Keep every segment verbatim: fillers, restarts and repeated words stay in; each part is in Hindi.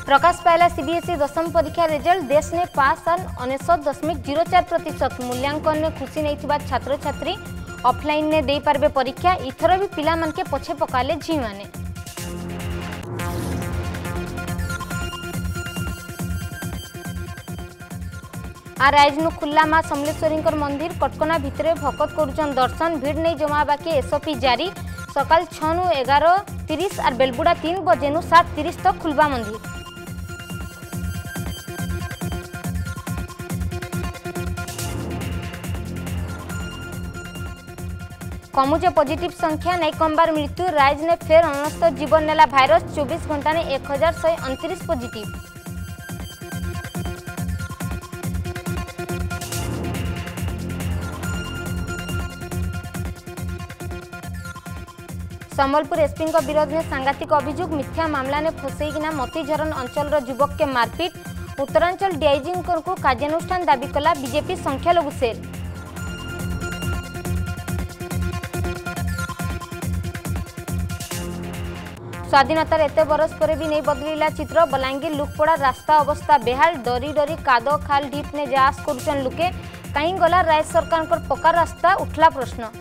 प्रकाश पायला सीबीएसई दशम परीक्षा रिजल्ट। देश ने पास आन अनेशत दशमिक जीरो चार प्रतिशत मूल्यांकन में खुशी नहीं छात्र छात्री ऑफलाइन ने दे पारबे परीक्षा। इथर भी पिला मन के पछे पकाले झी माने। आ राइजनु खुल्ला मां समलेश्वरी मंदिर कटकना भितरे भकत करुचन दर्शन। भीड़ नहीं जमा बाकी एसओपी जारी। सकाल छह नु एगार तीस और बेलबुड़ा तीन बजे नु सात तीस तक खुलबा मंदिर। कमुजे पॉजिटिव संख्या नहीं कमबार मृत्यु। राइज ने फेर अनस्त जीवन नेला भाइरस। चौबीस घंटा ने एक हजार शहे अणतीस पॉजिटिव। संबलपुर एसपी विरोध में सांघातिक अभियोग। मिथ्या मामला ने फसैकिना मतीझरन अंचल युवक के मारपीट। उत्तरांचल डीआईजी को कार्यानुष्ठान दाबी कला बीजेपी संख्यालघु सेल। स्वाधीनतार एत बरस पर भी नहीं बदलिला चित्र। बलांगीर लुकपड़ा रास्ता अवस्था बेहाल। डरी डरी कादो खाल ढीप ने जास करुचन लुके। कहीं गला राज्य सरकार को पक्का रास्ता उठला प्रश्न।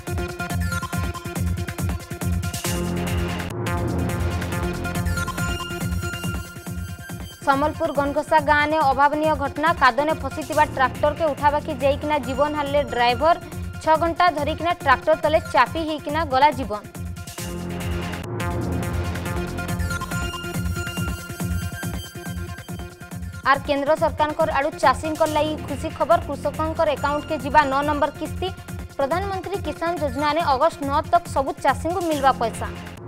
समलपुर गनघोसा गाँव ने अभावनीय घटना। कादो ने फसी ट्राक्टर के उठावाकी जाइकिना जीवन हारले ड्राइवर। छह घंटा धरिकिना ट्राक्टर तले चापी होइकिना गला जीवन। आर केंद्र सरकार को आड़ू चाषी लगी खुशी खबर। कृषकों अकाउंट के जीवा नौ नंबर किस्ती। प्रधानमंत्री किसान योजना ने अगस्त नौ तक सबु चाषी को मिलवा पैसा।